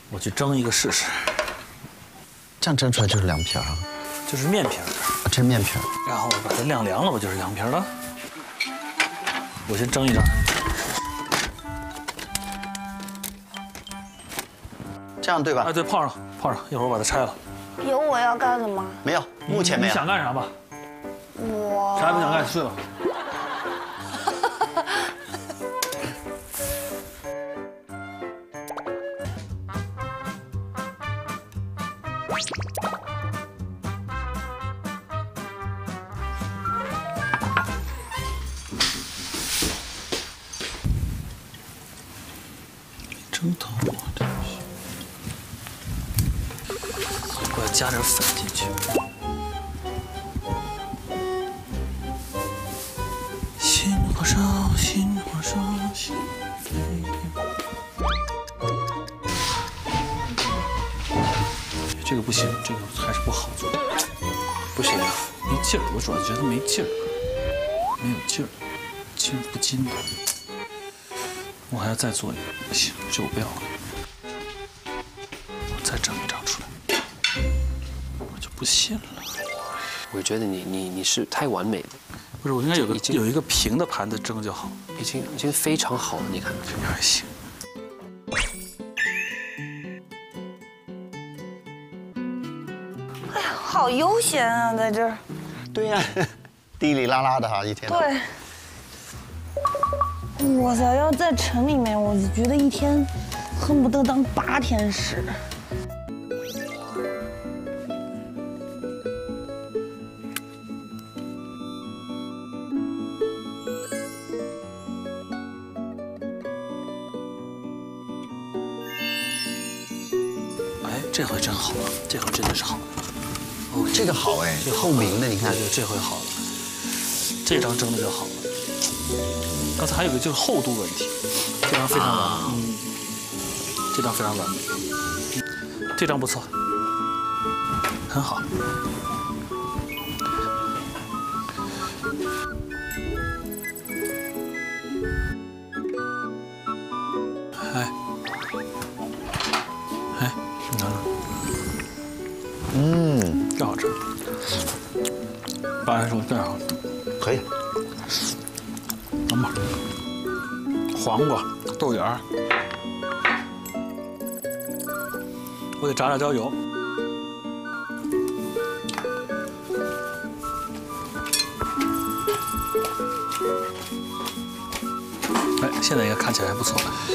我去蒸一个试试。 这样蒸出来就是凉皮啊？ 就是面皮儿。 这是面皮儿。 然后把它晾凉了，不就是凉皮了？我先蒸一张。 这样对吧？ 哎，对，泡上，一会儿我把它拆了。 有我要干什么？ 没有，目前没有。 你想干啥吧？ 我啥也不想干，睡吧。蒸头，我要加点粉进去。心火烧，心火烧，心。这个不行，这个还是不好做。不行啊，没劲儿，我主要觉得没劲儿，没有劲儿，筋不筋的。我还要再做一个，不行，这我不要了。我再整一张出来，我就不信了。 我觉得你是太完美了。 不是，我应该有一个平的盘子蒸就好。 已经非常好了，你看。 这样还行。 哎呀，好悠闲啊，在这儿。 对呀，滴里啦啦的哈，一天。 对。哇塞，要在城里面，我觉得一天恨不得当8天使。 哎，这回真好了，这回真的是好了。 哦，这个好哎，透明的，你看。 对，这回好了，这张蒸的就好了。刚才还有个就是厚度问题，这张非常完美，这张非常完美，这张不错，很好。哎，你看看，更好吃。当然说更好， 可以。 等吧。黄瓜、豆芽儿，我得炸点椒油。哎，现在应该看起来还不错。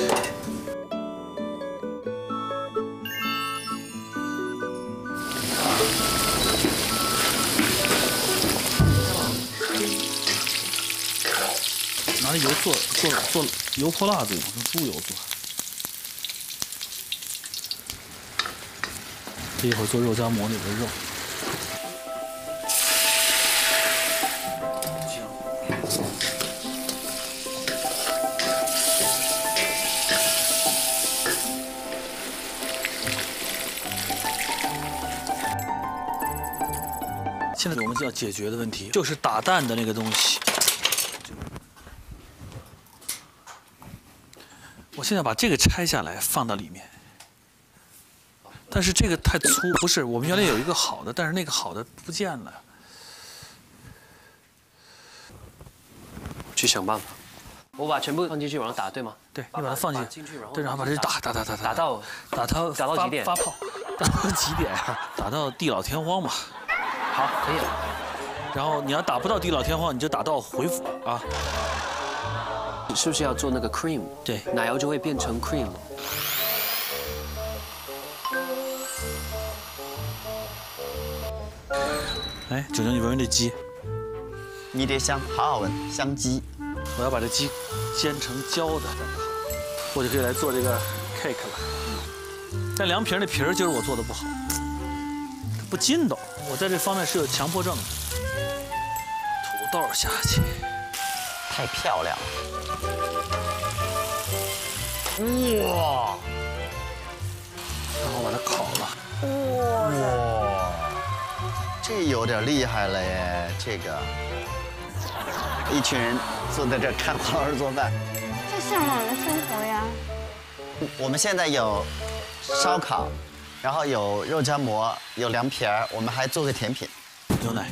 拿着油做油泼辣子，用猪油做。这一会儿做肉夹馍里边肉。现在我们要解决的问题就是打蛋的那个东西。我现在把这个拆下来放到里面，但是这个太粗，不是我们原来有一个好的，但是那个好的不见了。 去想办法。我把全部放进去，然后打，对吗？ 对，你把它放进去，对，然后把这打到几点？ 发泡，打到几点啊？打到地老天荒嘛。 好，可以了。 然后你要打不到地老天荒，你就打到回府啊。 是不是要做那个 cream？ 对， 奶油就会变成 cream。 哎，九九，你闻闻这鸡， 迷迭香，好好闻，香鸡。 我要把这鸡煎成焦的，我就可以来做这个 cake 了。但凉皮那皮儿今儿我做的不好，它不筋道。我在这方面是有强迫症的。土豆下去， 太漂亮了。哇！ 然后把它烤了。 哇！这有点厉害了耶，这个。一群人坐在这儿看黄老师做饭， 这向往的生活呀。 我们现在有烧烤，然后有肉夹馍，有凉皮儿，我们还做个甜品。 牛奶。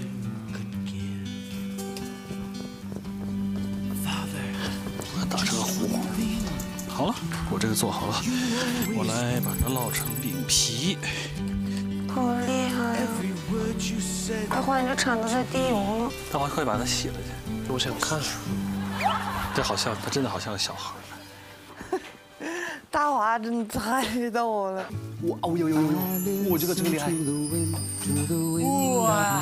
打成个糊。好了，我这个做好了，我来把它烙成饼皮。 好厉害呀！大华，你这铲子在滴油了。 大华，快把它洗了去。 我想看。 这好像，他真的好像个小孩。 大华真的太逗了。 我这个厉害。 哇！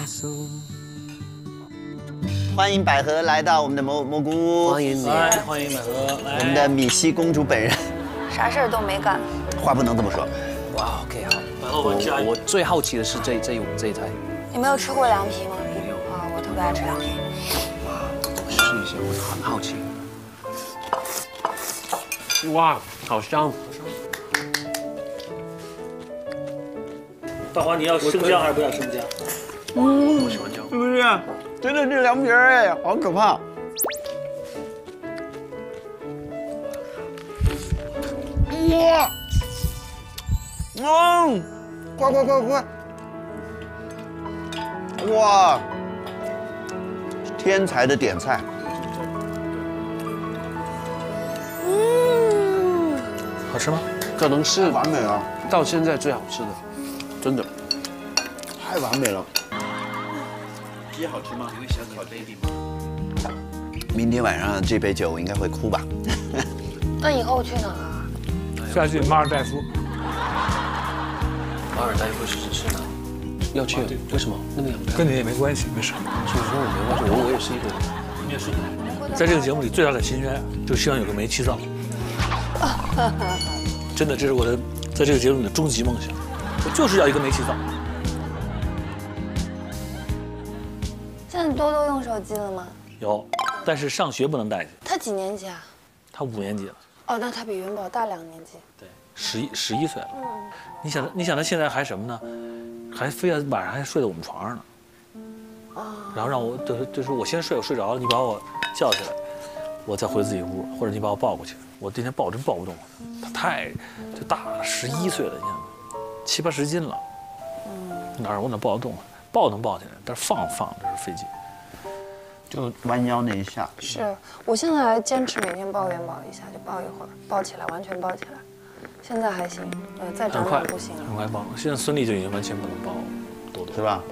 欢迎百合来到我们的蘑菇屋， 欢迎你， 来，欢迎百合，来。 我们的米西公主本人。 啥事儿都没干。 话不能这么说。 哇 ，OK 好。 百合，我最好奇的是这一台。 你没有吃过凉皮吗？没有啊，我特别爱吃凉皮。 我试一下，我很好奇。哇，好香！ 大华，你要生姜还是不要生姜？ 我喜欢姜。 是不是？真的是凉皮儿哎，好可怕！哇！快！哇！天才的点菜。 好吃吗？ 可能是完美了， 到现在最好吃的，真的。 太完美了。 鸡好吃吗？有小烤 baby 吗？ 明天晚上这杯酒我应该会哭吧？ 那以后去哪儿啊？ 下去马尔代夫。 马尔代夫是哪？要去？为什么？那么远？ 跟你也没关系，没事。 所以说我没关系，我也是一个，你也是一个。 在这个节目里最大的心愿就是希望有个煤气灶。真的，这是我的在这个节目里的终极梦想，我就是要一个煤气灶。 现在多多用手机了吗？ 有，但是上学不能带去。 他几年级啊？ 他5年级了。 哦，那他比元宝大2年级。 对，11岁了。你想他现在还什么呢？还非要晚上还睡在我们床上呢。然后让我就是我先睡，我睡着了，你把我叫起来，我再回自己屋，或者你把我抱过去。我那天真抱不动，他就大了，11岁了，你看，7、80斤了。我哪抱得动啊？抱能抱起来，但是放这是费劲。 就弯腰那一下。 是我现在还坚持每天抱元宝一下，就抱一会儿，抱起来，完全抱起来。现在还行，再长点不行了。 很快抱。现在孙俪就已经完全不能抱多多， 是吧？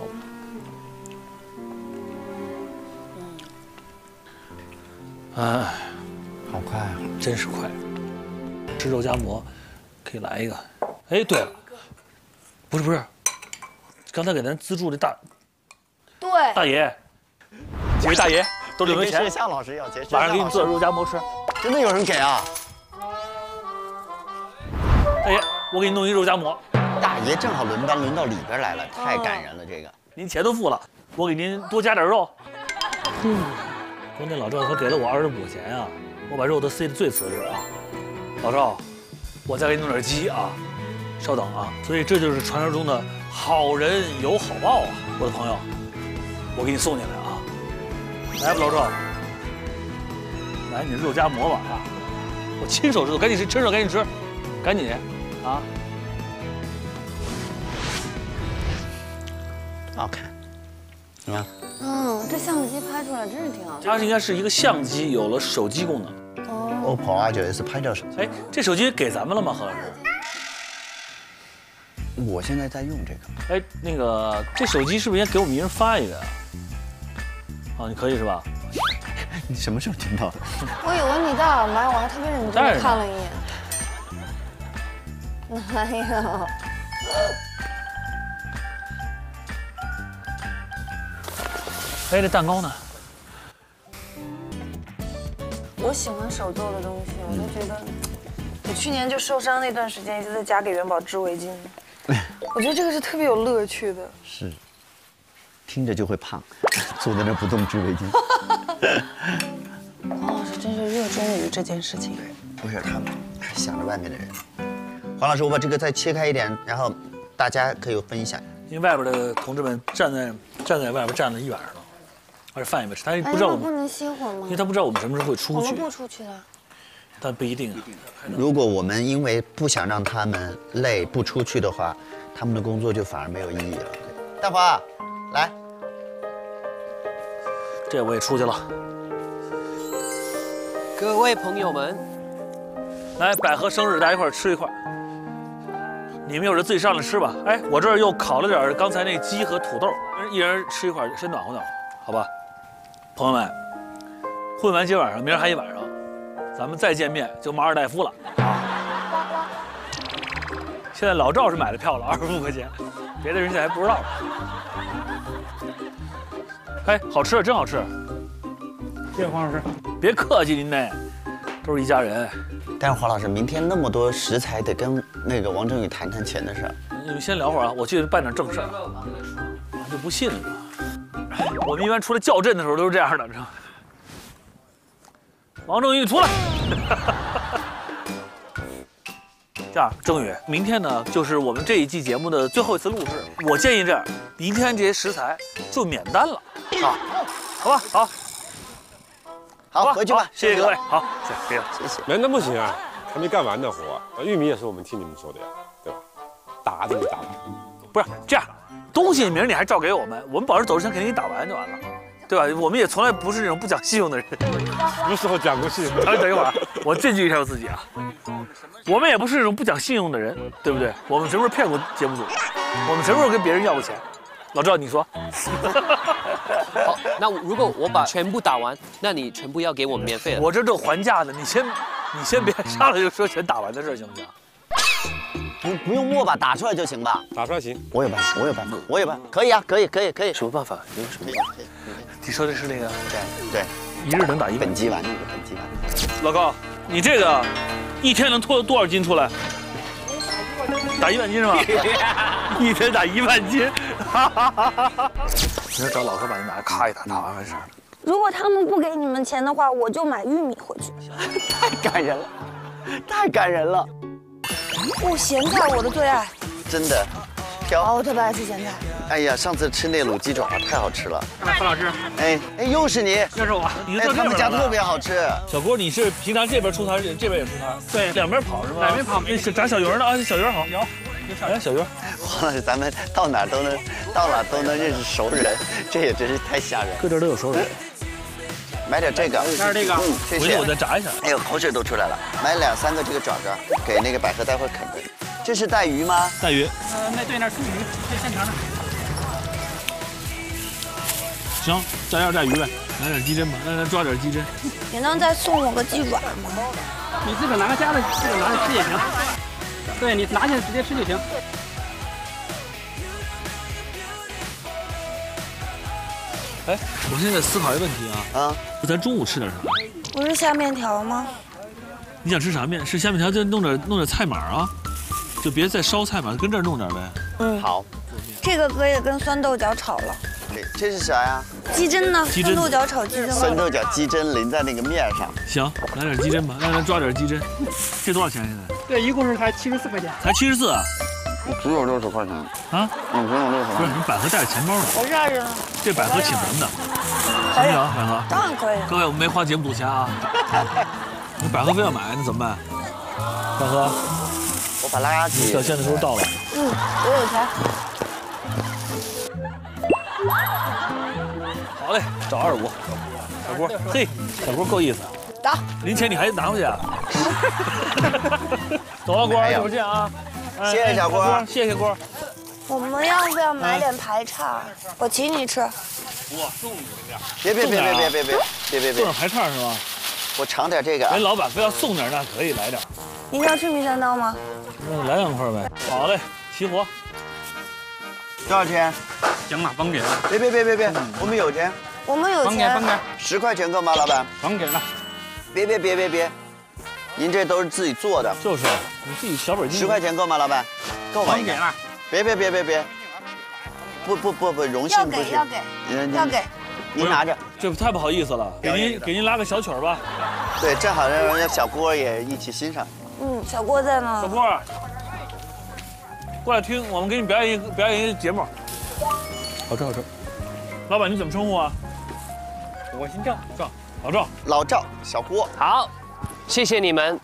哎， 好快啊！ 真是快。吃肉夹馍，可以来一个。哎，对了，不是，刚才给咱资助的大爷，几位大爷都领了钱， 跟向老师要钱， 晚上给你做肉夹馍吃。 真的有人给啊？ 大爷，我给你弄一肉夹馍。 大爷正好轮到里边来了，太感人了这个。 您钱都付了，我给您多加点肉。关键老赵他给了我25块钱啊，我把肉都塞得最瓷实啊。老赵，我再给你弄点鸡啊，稍等啊。所以这就是传说中的好人有好报啊，我的朋友，我给你送进来啊。来吧，老赵，来你肉夹馍吧啊，我亲手制作，赶紧吃着，赶紧吃，赶紧啊。 好看，怎么样？ 这相机拍出来真是挺好看。 它应该是一个相机，有了手机功能。 OPPO R9S 拍照手机。 哎，这手机给咱们了吗，何老师？ 我现在在用这个。 哎，那个这手机是不是应该给我们一人发一个呀？啊，你可以是吧？ 你什么时候听到的？ 我以为你戴耳麦，我还特别认真地看了一眼。哪有？ 哎，这蛋糕呢？ 我喜欢手做的东西，我就觉得，我去年就受伤那段时间一直在家给元宝织围巾，我觉得这个是特别有乐趣的。 是，听着就会胖，坐在那不动织围巾。 黄老师真是热衷于这件事情。 不是他还想着外面的人。黄老师，我把这个再切开一点，然后大家可以分享。 因为外边的同志们站在外边站了一晚上了。而且饭也没吃，他不知道我们不能歇会儿吗？ 因为他不知道我们什么时候会出去。 我们不出去了。 但不一定啊。 如果我们因为不想让他们累不出去的话，他们的工作就反而没有意义了。大华，来， 这我也出去了。 各位朋友们， 来，百合生日，大家一块儿吃一块。你们有人自己上来吃吧。哎，我这儿又烤了点刚才那鸡和土豆，一人吃一块，先暖和暖和，好吧？朋友们，混完今晚上，明儿还一晚上，咱们再见面就马尔代夫了啊！现在老赵是买的票了，25块钱，别的人现在还不知道。哎，好吃，真好吃。 谢谢黄老师。 别客气，您那都是一家人。 但是黄老师，明天那么多食材，得跟那个王振宇谈谈钱的事儿。 你们先聊会儿啊，我去办点正事儿。我就不信了。我们一般出来校正的时候都是这样的，知道吗？王正宇出来。这样，正宇，明天呢就是我们这一季节目的最后一次录制。我建议这样，明天这些食材就免单了啊，好吧？好。 好，回去吧。 谢谢各位。好，可以了。 谢谢。 免单不行啊，还没干完呢活。玉米也是我们替你们做的呀，对吧？打就给打完。 不是这样，东西明儿你还照给我们，我们保证走之前肯定给你打完就完了，对吧？我们也从来不是那种不讲信用的人。 什么时候讲过信用？ 等一会儿，我证据一下我自己啊。我们也不是那种不讲信用的人，对不对？我们什么时候骗过节目组？我们什么时候跟别人要过钱？老赵，你说。 好，那如果我把全部打完，那你全部要给我免费了。 我这还价呢，你先别上来就说全打完的事，行不行？ 不用握把，打出来就行吧？ 打出来行。 我有办法，我有办法，我有办法，可以啊，可以。 什么办法？你有什么办法？ 你说的是那个对， 一日能打1万本鸡丸，本鸡丸。 老高，你这个一天能拖多少斤出来？打1万斤是吧？一天打1万斤，你要找老哥把你拿咔一打，打完完事儿。 如果他们不给你们钱的话，我就买玉米回去。 太感人了，太感人了， 哦，咸菜我的最爱， 真的。 哦，我特别爱吃咸菜。 哎呀，上次吃那卤鸡爪太好吃了。 何老师， 哎，又是你， 又是我。 你哎，他们家特别好吃。 小郭，你是平常这边出摊，这边也出摊， 对， 两边跑是吧？ 两边跑。 那炸小鱼呢啊，小鱼好。有。哎，小鱼， 黄老师，咱们到哪都能认识熟人，这也真是太吓人。 各地都有熟人。 买点这个， 买点这个， 谢谢。 回去我再炸一下。 哎呦，口水都出来了。买2、3个这个爪爪，给那个百合待会啃的。这是带鱼吗？ 带鱼。 那对，那是鱼，这现成的。 行，加样带鱼呗，来点鸡胗吧，来抓点鸡胗。 也能再送我个鸡爪吗？ 你自个拿个夹子，自个拿着吃也行。对，你拿起来直接吃就行。 哎，我现在思考一个问题啊，咱中午吃点啥？ 不是下面条吗？ 你想吃啥面？是下面条就弄点菜码啊，就别再烧菜码，跟这儿弄点呗。 嗯， 好。 这个可以跟酸豆角炒了。 这是啥呀？ 鸡胗呢？酸豆角炒鸡胗。 酸豆角鸡胗淋在那个面上。 行，来点鸡胗吧，来抓点鸡胗。这多少钱现在？ 对，一共是才74块钱。 才74啊？ 只有60块钱啊？ 只有60块。 不是，你百合带着钱包呢。 我这儿呢。 这百合请咱的，行不行？百合？ 当然可以。 各位，我们没花节目组钱啊。你百合非要买，那怎么办？百合， 我把垃圾。 表现的时候到了。 我有钱。 好嘞，找25。小郭，嘿，小郭够意思。 打。 零钱你还拿回去啊？走了，郭，一会儿见啊。 谢谢小郭， 谢谢郭。 我们要不要买点排叉？我请你吃。 我送你点。 别， 送点排叉是吧？ 我尝点这个。 人老板非要送点，那可以来点。 您要吃米三刀吗？ 来2块呗。好嘞，齐活。 多少钱？ 行了，甭给了。 别，我们有钱。 我们有钱。 甭给。 10块钱够吗，老板？ 甭给了。 别，您这都是自己做的。 就是，你自己小本经营。 10块钱够吗，老板？够吧？ 甭给了。 别，不，荣幸不是。 要给。 您拿着。 这太不好意思了，给您拉个小曲儿吧。 对，正好让人家小郭也一起欣赏。 小郭在吗？ 小郭，过来听，我们给你表演一个节目。好吃。老板，你怎么称呼啊？ 我姓赵， 老赵。 老赵，小郭。 好， 谢谢你们。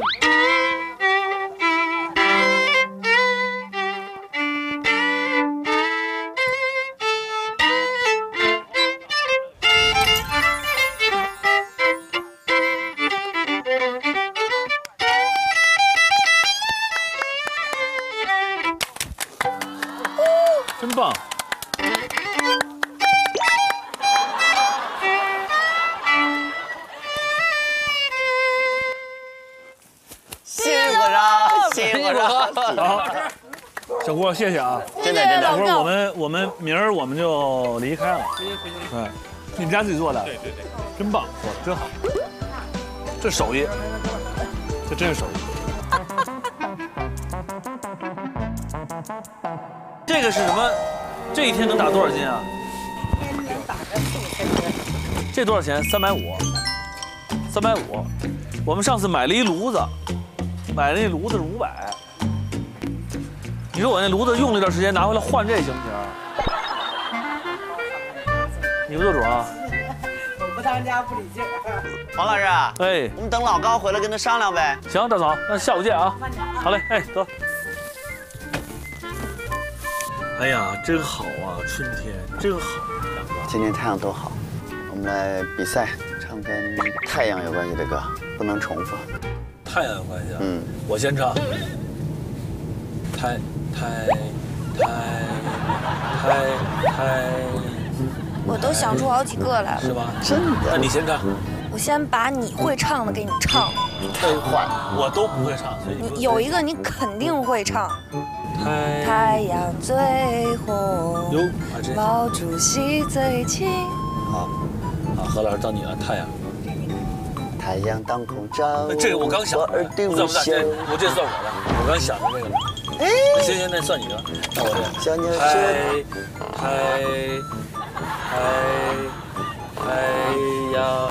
真棒！ 辛苦了，辛苦了。 好，小郭，谢谢啊！ 真的真的， 一会儿我们明儿我们就离开了。对，你们家自己做的？对对对，真棒，做的真好。这手艺，这真是手艺。这个是什么？这一天能打多少斤啊？这多少钱？350。350。我们上次买了一炉子，买了那炉子是500。你说我那炉子用了一段时间，拿回来换这行不行？你们做主啊？ 我不当家不理劲儿。 黄老师， 哎， 我们等老高回来跟他商量呗。 行，大嫂，那下午见啊。好嘞，哎，走。哎呀，真好啊，春天真好，杨哥。 今天太阳多好，我们来比赛，唱跟太阳有关系的歌，不能重复。 太阳有关系啊。 嗯， 我先唱。太。 我都想出好几个来了。 是吧？ 真的？ 那你先唱。 我先把你会唱的给你唱。 太坏， 我都不会唱，所以你有一个你肯定会唱。太阳最红， 哟，啊这毛主席最亲。 好， 好，何老师到你了，太阳。 太阳当空照， 这个我刚想的， 耳定算不算？ 弦。 我这算我的，我刚想的这个了。 哎， 行，那算你的，那我这。 小鸟说。 太阳。